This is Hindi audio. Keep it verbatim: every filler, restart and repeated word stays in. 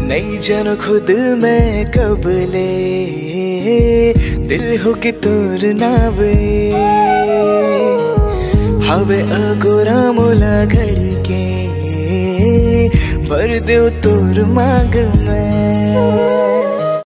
नहीं जानो खुद मैं कबले दिल हो कि तोर नावे हवे अगोरा मोला घड़ी के भर दो तोर मांग में।